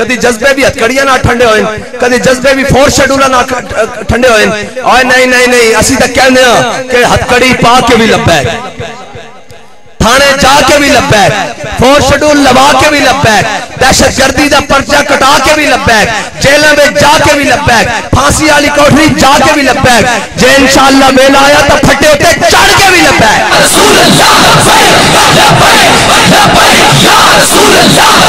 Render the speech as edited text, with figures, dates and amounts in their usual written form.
कदी जज्बे भी हथकड़ियां ना ठंडे होए, कदी जज्बे भी फोर्थ शेड्यूल ना ठंडे होए। और नहीं नहीं नहीं असी तो कहने कि हथकड़ी पा के भी लब्बैक, थाने जाके भी लब्बैक, फोर्थ शेड्यूल लवा के भी लब्बैक, दहशतगर्दी का पर्चा कटा के भी लब्बैक, जेलों में जाके भी लब्बैक, फांसी वाली कोठरी जाके भी लब्बैक, जे इंशाअल्लाह वेला आया तो फटे उते चढ़ के भी लब्बैक।